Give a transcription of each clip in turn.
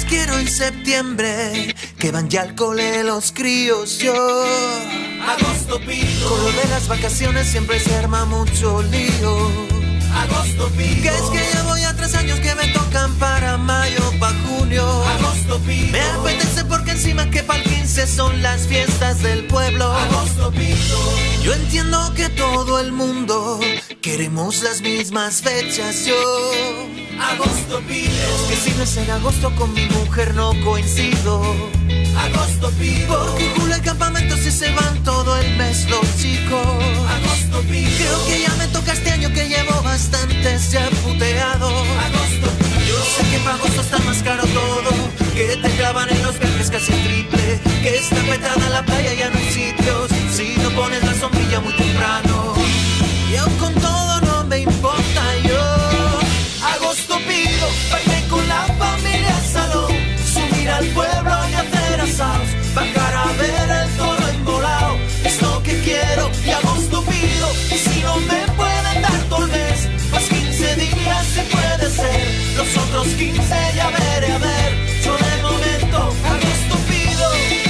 quiero en septiembre, que van ya al cole los críos. Yo agosto pido, con lo de las vacaciones siempre se arma mucho lío. agosto pido, Que es que ya voy a 3 años que me tocan para mayo, pa' junio. agosto pido, Me apetece porque encima que pa'l 15 son las fiestas del pueblo. agosto pido, Yo entiendo que todo el mundo queremos las mismas fechas. Yo agosto pido, que si no es en agosto con mi mujer no coincido. agosto pido, Porque en julio hay campamentos y se van todo el mes los chicos. agosto pido, Creo que ya me toca este año que llevo bastantes ya puteado. agosto pido, Yo sé que para agosto está más caro todo, que te clavan en los viajes casi el triple, que está petada la playa y ya no hay sitios si no pones la sombrilla muy temprano. Y aún con todo no me importa. Yo agosto pido, baile con la familia al salón, subir al pueblo y hacer asados, bajar a ver el toro embolado, es lo que quiero y agosto pido, y si no me pueden dar todo el mes, pues 15 días se puede ser, los otros 15 ya veré a ver, yo de momento agosto pido.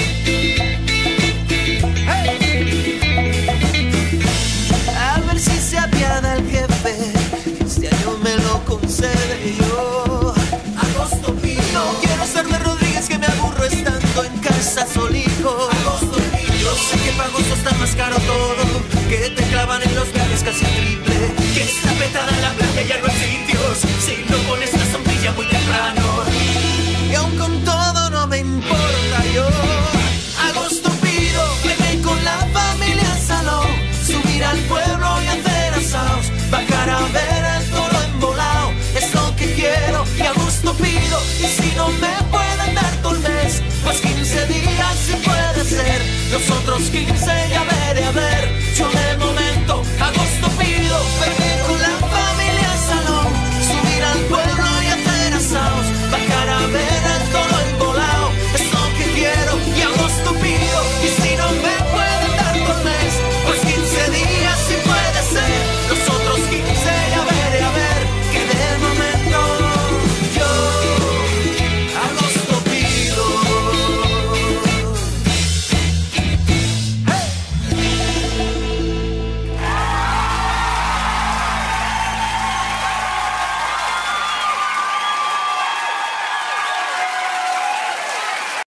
a ver si se apiada el jefe, este año me lo concede. Yo Agosto pido, no quiero ser de Rodríguez que me aburro estando en casa solijo. agosto pido, Yo sé que para agosto está más caro todo, que te clavan en los viajes casi el